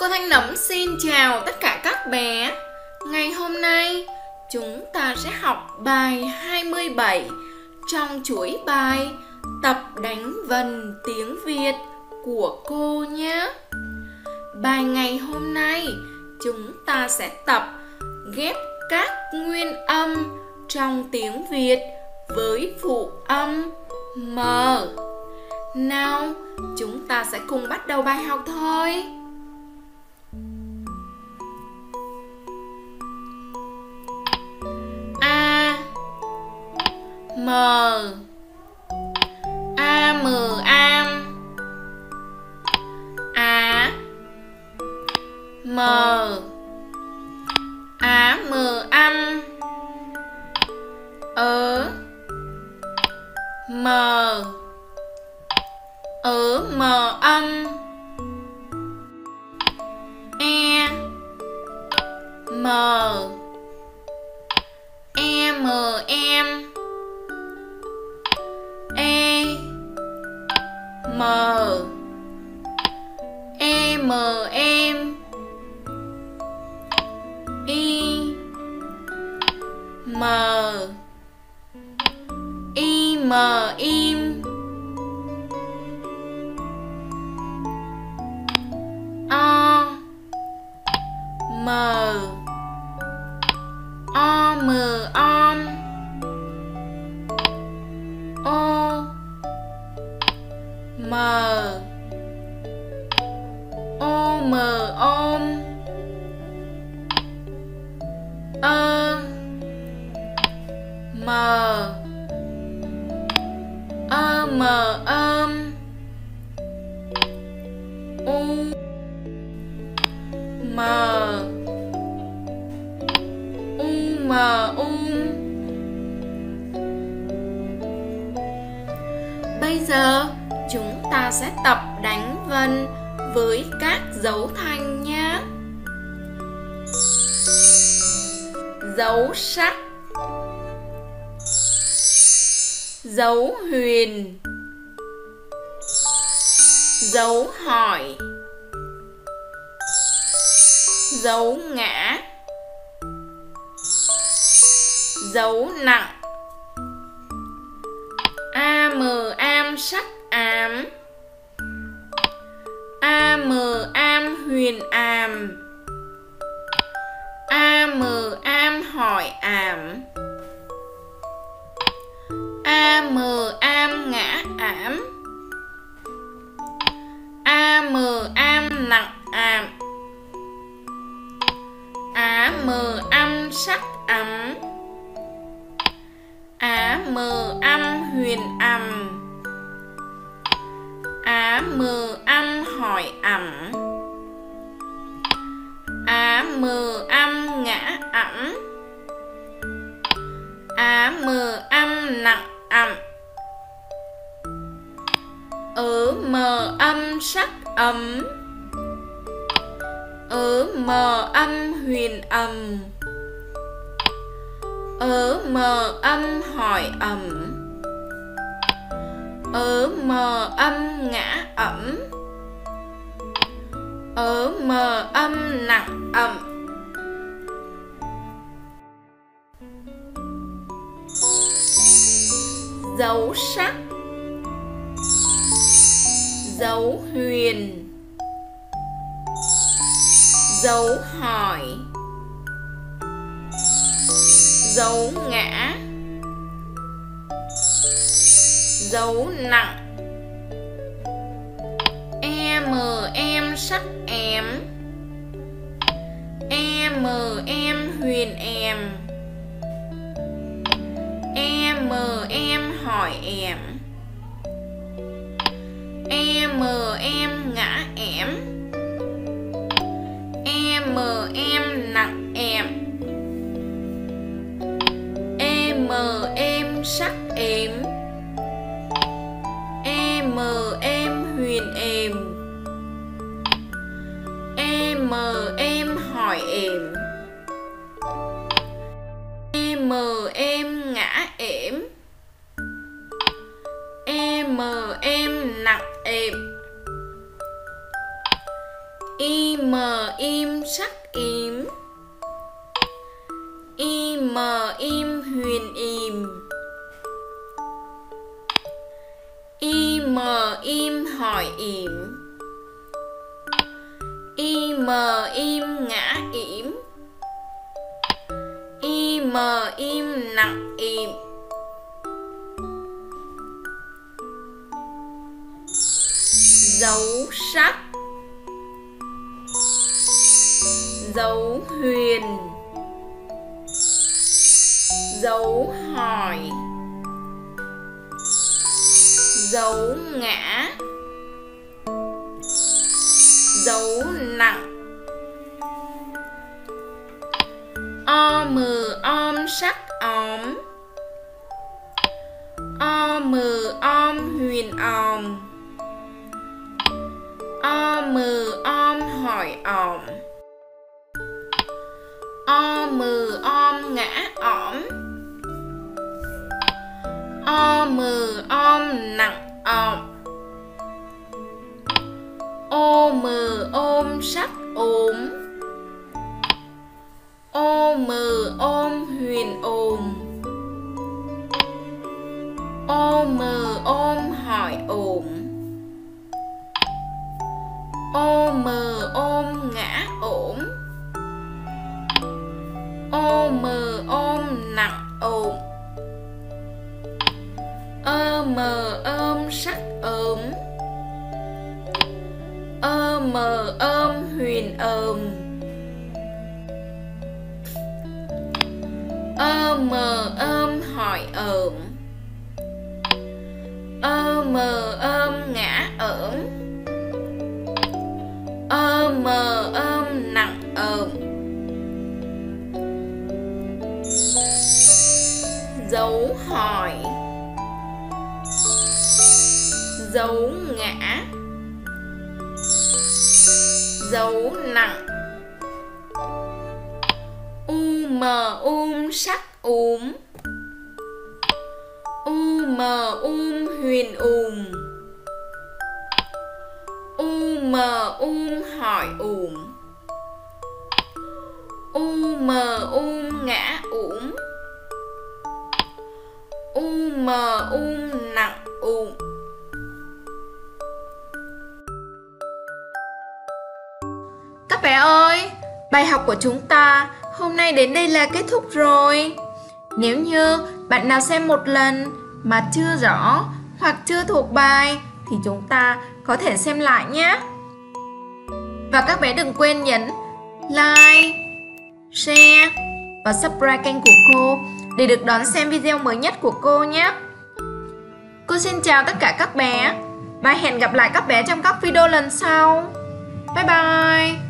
Cô Thanh Nấm xin chào tất cả các bé. Ngày hôm nay chúng ta sẽ học bài 27 trong chuỗi bài tập đánh vần tiếng Việt của cô nhé. Bài ngày hôm nay chúng ta sẽ tập ghép các nguyên âm trong tiếng Việt với phụ âm M. Nào, chúng ta sẽ cùng bắt đầu bài học thôi. A M A M am Á M Á M âm Ớ M Ớ M âm E M em em e m em em y m im o m om o m ôm ơ m ôm u m Bây giờ chúng ta sẽ tập đánh vần với các dấu thanh nhé. Dấu sắc, dấu huyền, dấu hỏi, dấu ngã, dấu nặng. Am sắc ám, am huyền àm, am hỏi ảm, am ngã ảm, am nặng ảm, âm sắc ấm, âm huyền ầm, âm hỏi ẩm, âm ngã ẩm, âm nặng ẩm, âm sắc ấm, âm huyền ầm, âm hỏi ẩm, âm ngã ẩm, âm nặng ẩm. Dấu sắc, dấu huyền, dấu hỏi, dấu ngã, dấu nặng. Em sắc em, em huyền em, em hỏi em, em ngã em, em nặng em, em sắc em, em huyền em, em hỏi em, em ngã em, em nặng em, im im sắc im, im im huyền im, im im hỏi im, im im ngã im, im im nặng im. Dấu sắc, dấu huyền, dấu hỏi, dấu ngã, dấu nặng. Om sắc om, om huyền om, om hỏi om, om ngã om, om nặng om. Ôm sắc ôm, ôm huyền ôm, ôm hỏi ôm, ôm ngã ổm, ôm nặng ôm. Ôm sắc ôm, ôm huyền ôm, ôm hỏi ôm, ôm ngã ổm, ôm nặng ôm. Dấu hỏi, dấu ngã, dấu nặng. Sắc huyền hỏi ngã nặng Các bé ơi, bài học của chúng ta hôm nay đến đây là kết thúc rồi. Nếu như bạn nào xem một lần mà chưa rõ hoặc chưa thuộc bài thì chúng ta có thể xem lại nhé. Và các bé đừng quên nhấn like, share và subscribe kênh của cô để được đón xem video mới nhất của cô nhé. Cô xin chào tất cả các bé và hẹn gặp lại các bé trong các video lần sau. Bye bye!